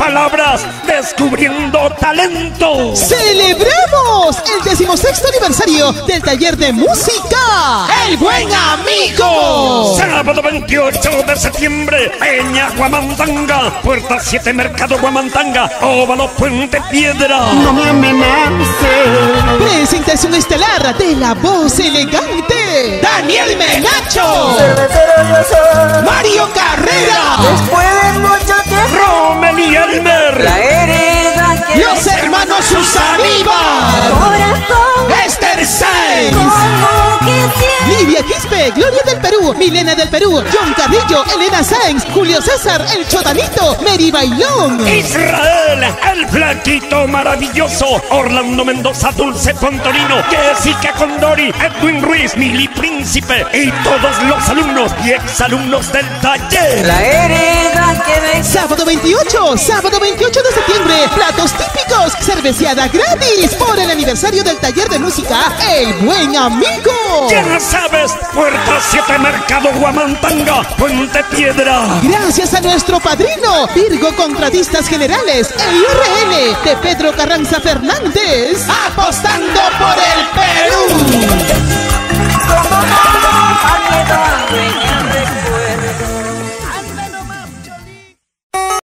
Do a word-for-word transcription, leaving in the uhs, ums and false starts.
palabras, descubriendo talento. ¡Celebramos el decimosexto aniversario del taller de música El Buen Amigo! Sábado veintiocho de septiembre, Peña Huamantanga, Puerta siete, Mercado Huamantanga, Óvalo Puente Piedra. No me amenaces. Presentación estelar de la voz elegante Daniel Menacho, Mario Carrera, después de mucho tiempo, Rommel y Elmer, la hereda que los hermanos Susaniva, corazón, Esther Sainz, como quisiera. Lidia Quispe, Gloria del Perú, Milena del Perú, John Carrillo, Elena Sainz, Julio César, El Chotanito, Mary Bailón, Israel, el flaquito maravilloso, Orlando Mendoza, Dulce Fontorino, Jessica Condori, Edwin Ruiz, Mili Príncipe y todos los alumnos y exalumnos del taller. La hereda que me sábado veintiocho, sábado veintiocho de septiembre, platos típicos, cerveceada gratis por el aniversario del taller de música El Buen Amigo. Ya sabes, Puerta siete, Mercado Huamantanga, Puente Piedra. Gracias a nuestro padrino, Virgo Contratistas Generales, el I R L de Pedro Carranza Fernández, apostando por el